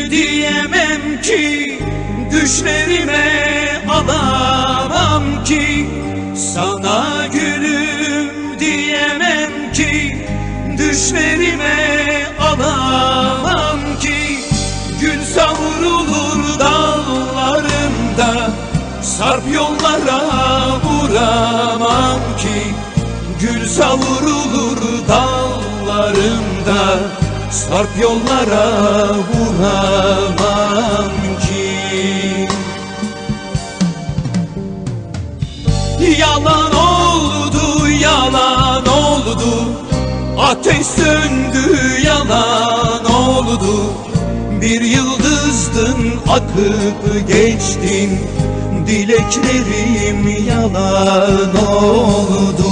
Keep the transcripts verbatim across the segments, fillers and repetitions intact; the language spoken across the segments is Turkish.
diyemem ki, düşlerime alamam ki. Sana gülüm diyemem ki, düşlerime alamam ki. Gül savrulur dallarımda, sarp yollara vuramam ki. Gül savrulur dallarımda, sarp yollara vuramam ki. Yalan oldu, yalan oldu, ateş söndü, yalan oldu. Bir yıldızdın, akıp geçtin, dileklerim yalan oldu.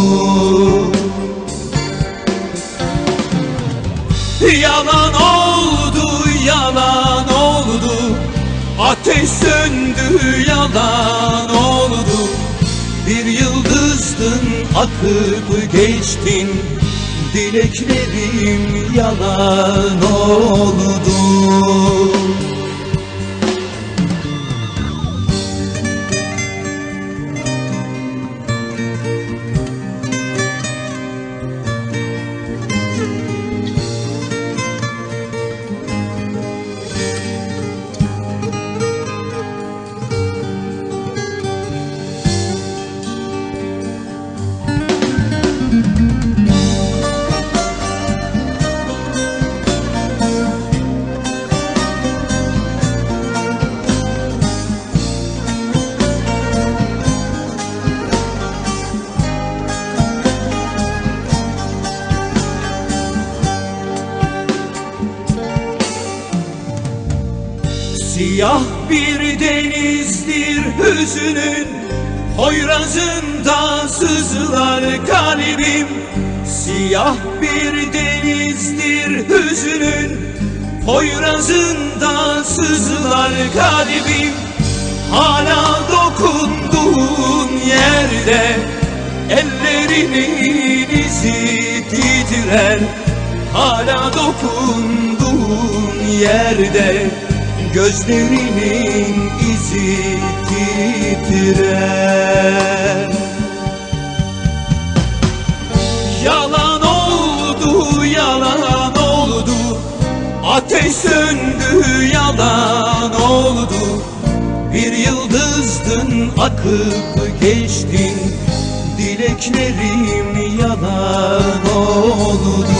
Yalan oldu, yalan oldu, ateş söndü, yalan oldu. Bir yıldızdın, akıp geçtin, dileklerim yalan oldu. Siyah bir denizdir hüzünün, Poyrazında sızlar kalbim. Siyah bir denizdir hüzünün, Poyrazında sızlar kalbim. Hala dokunduğun yerde ellerinin izi titrer. Hala dokunduğun yerde gözlerinin izi titrer. Yalan oldu, yalan oldu, ateş söndü, yalan oldu. Bir yıldızdın, akıp geçtin, dileklerim yalan oldu.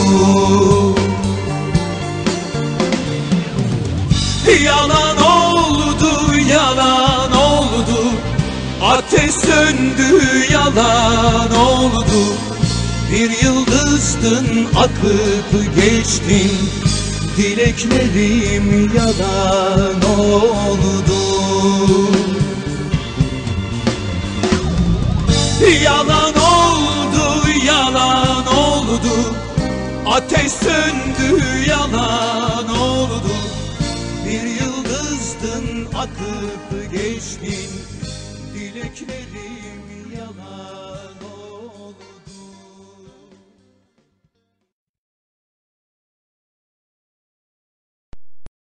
Yalan oldu, yalan oldu, ateş söndü, yalan oldu. Bir yıldızdın, akıp geçtin, dileklerim yalan oldu. Yalan oldu, yalan oldu, ateş söndü, yalan oldu. Bir yıldızdın, akıp geçtin, dileklerim yalan.